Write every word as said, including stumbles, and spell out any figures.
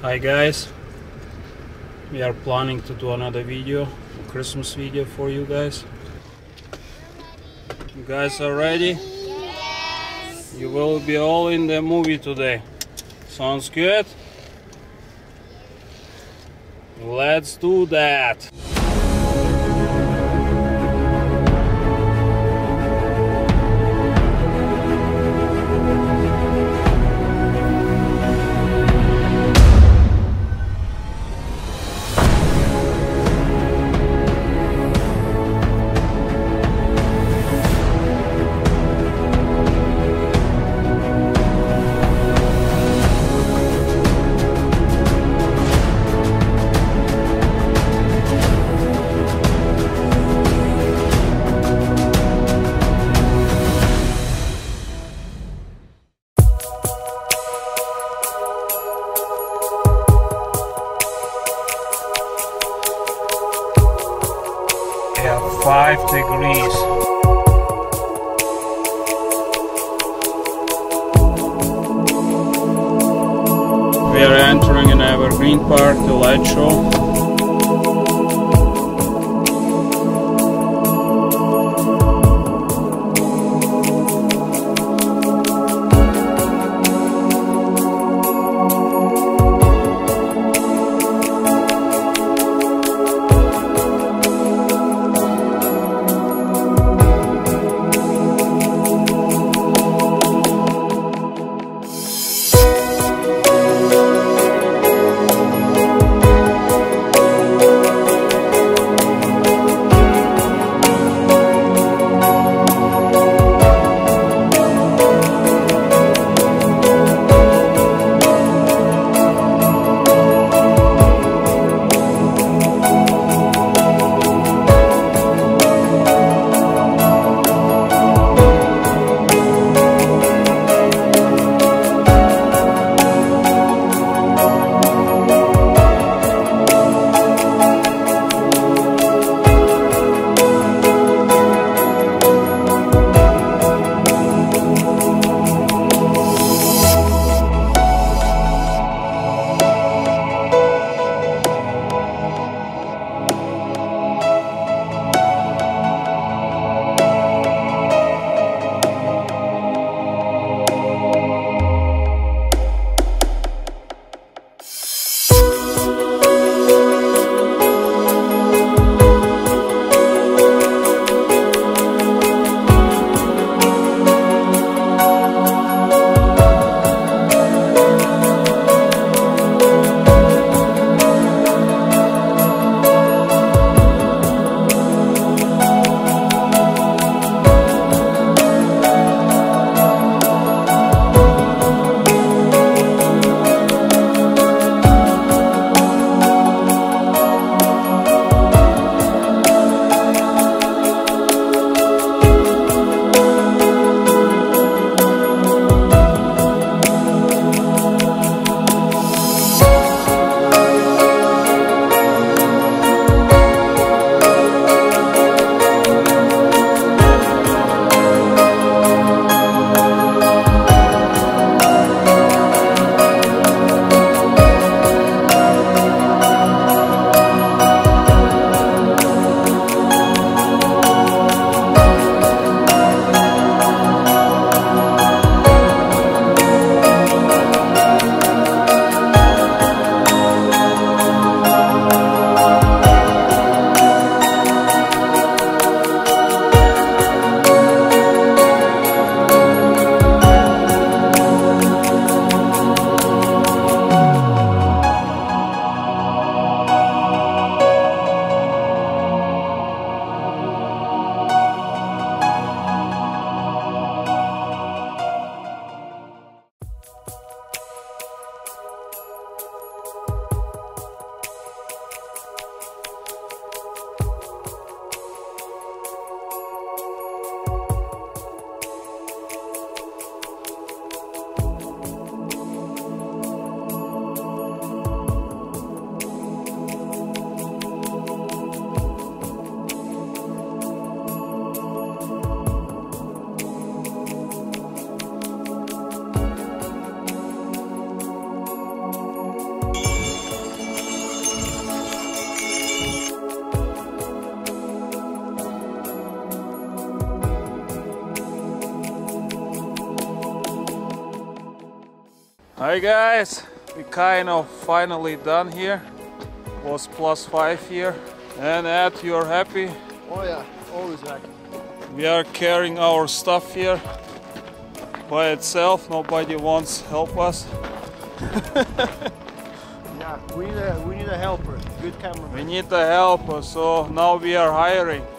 Hi guys, we are planning to do another video, a Christmas video for you guys. You guys are ready? Yes. You will be all in the movie today. Sounds good? Let's do that. Five degrees. We are entering an Evergreen Park, the light show. Hi guys, we kind of finally done here. Was plus five here. And Ed, you're happy? Oh yeah, always happy. We are carrying our stuff here by itself. Nobody wants to help us. Yeah, we need a we need a helper, good cameraman. We need a helper, so now we are hiring.